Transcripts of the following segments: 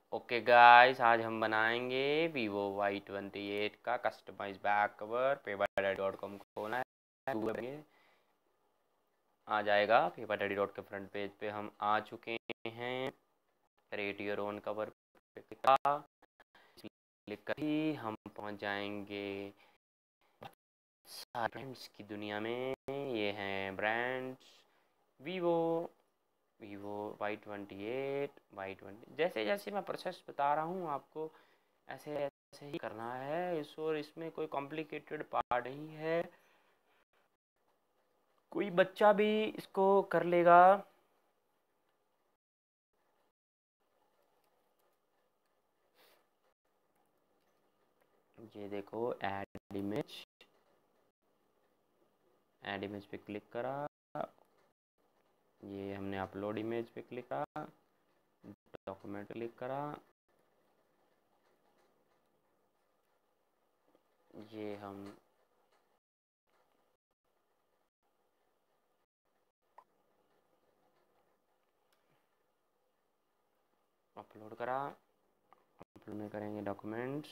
Okay guys, आज हम बनाएंगे Vivo Y28 का कस्टमाइज बैक कवर। paperDaddy.com खोलना है, गूगल में आ जाएगा। paperDaddy के फ्रंट पेज पे हम आ चुके हैं। क्रिएट योर ओन कवर पे क्लिक कर ही हम पहुंच जाएंगे सारे ब्रांड्स की दुनिया में। ये हैं ब्रांड्स वीवो Y28 जैसे जैसे मैं प्रोसेस बता रहा हूँ आपको ऐसे ऐसे ही करना है। और इसमें कोई कॉम्प्लिकेटेड पार्ट नहीं है, कोई बच्चा भी इसको कर लेगा। ये देखो, ऐड इमेज पे क्लिक करा, ये हमने अपलोड इमेज पे क्लिक करा, डॉक्यूमेंट क्लिक करा, ये हम अपलोड करा, अपलोड में करेंगे डॉक्यूमेंट्स।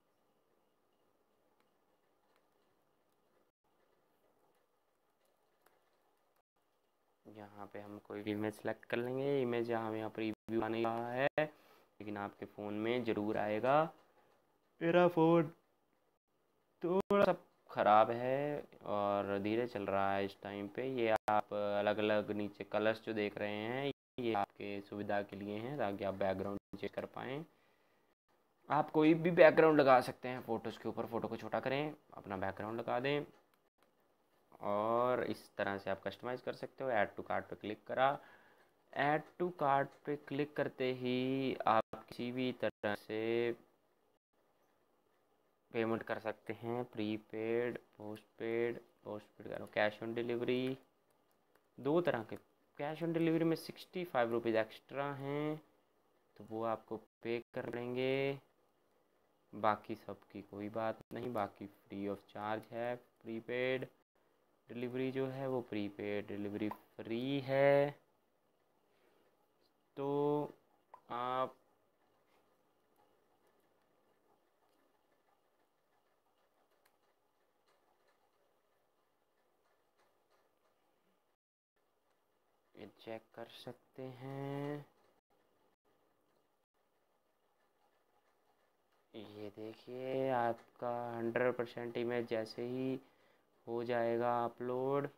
यहाँ पे हम कोई भी इमेज सेलेक्ट कर लेंगे। इमेज यहाँ प्रीव्यू आने रहा है, लेकिन आपके फ़ोन में ज़रूर आएगा। मेरा फ़ोन थोड़ा सा ख़राब है और धीरे चल रहा है इस टाइम पे। ये आप अलग अलग नीचे कलर्स जो देख रहे हैं, ये आपके सुविधा के लिए हैं ताकि आप बैकग्राउंड चेक कर पाएँ। आप कोई भी बैकग्राउंड लगा सकते हैं फ़ोटोज़ के ऊपर। फ़ोटो को छोटा करें, अपना बैकग्राउंड लगा दें और इस तरह से आप कस्टमाइज़ कर सकते हो। ऐड टू कार्ट पे क्लिक करा, ऐड टू कार्ट पे क्लिक करते ही आप किसी भी तरह से पेमेंट कर सकते हैं। Prepaid, postpaid. पोस्टपेड करो, कैश ऑन डिलीवरी, दो तरह के। कैश ऑन डिलीवरी में 65 रुपीज़ एक्स्ट्रा हैं, तो वो आपको पे कर लेंगे। बाकी सब की कोई बात नहीं, बाकी फ्री ऑफ चार्ज है। प्रीपेड डिलीवरी जो है वो प्रीपेड डिलीवरी फ्री है। तो आप ये चेक कर सकते हैं। ये देखिए, आपका 100% इमेज जैसे ही हो जाएगा अपलोड,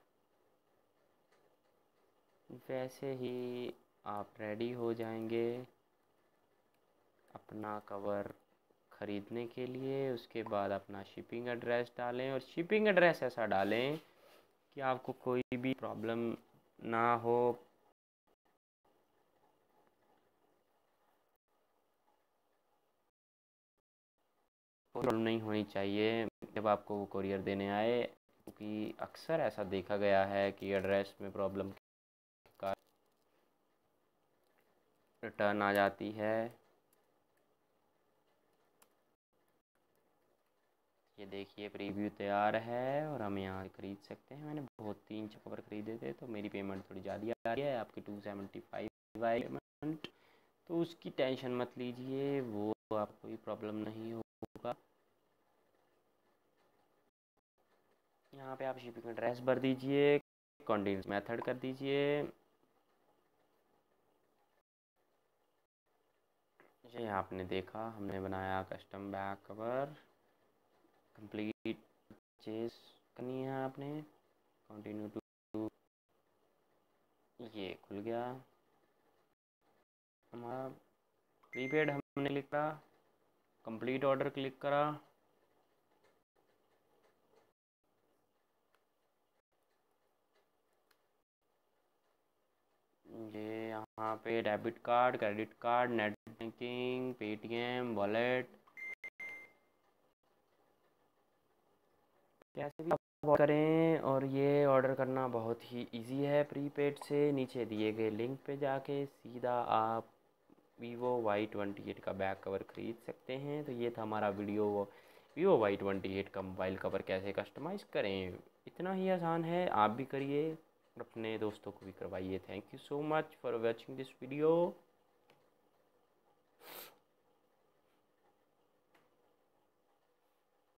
वैसे ही आप रेडी हो जाएंगे अपना कवर ख़रीदने के लिए। उसके बाद अपना शिपिंग एड्रेस डालें, और शिपिंग एड्रेस ऐसा डालें कि आपको कोई भी प्रॉब्लम ना हो। प्रॉब्लम नहीं होनी चाहिए जब आपको वो कोरियर देने आए, क्योंकि अक्सर ऐसा देखा गया है कि एड्रेस में प्रॉब्लम का रिटर्न आ जाती है। ये देखिए, प्रीव्यू तैयार है और हम यहाँ खरीद सकते हैं। मैंने बहुत 3 कवर खरीदे थे, तो मेरी पेमेंट थोड़ी ज़्यादा आ रही है। आपकी 275 आई पेमेंट, तो उसकी टेंशन मत लीजिए, वो आपको कोई प्रॉब्लम नहीं होगा। यहाँ पे आप शिपिंग एड्रेस भर दीजिए, कंटिन्यूस मेथड कर दीजिए। ये आपने देखा, हमने बनाया custom back cover. Complete purchase करनी है आपने, कंटिन्यू टू, ये खुल गया हमारा प्रीपेड। हमने लिखा कंप्लीट ऑर्डर, क्लिक करा। ये यहाँ पे debit card, credit card, net banking, Paytm, wallet, कैसे भी आप ऑर्डर करें। और ये ऑर्डर करना बहुत ही इजी है। प्रीपेड से नीचे दिए गए लिंक पे जाके सीधा आप Vivo Y28 का बैक कवर ख़रीद सकते हैं। तो ये था हमारा वीडियो, Vivo Y28 का मोबाइल कवर कैसे कस्टमाइज़ करें। इतना ही आसान है, आप भी करिए और अपने दोस्तों को भी करवाइए। Thank you so much for watching this video.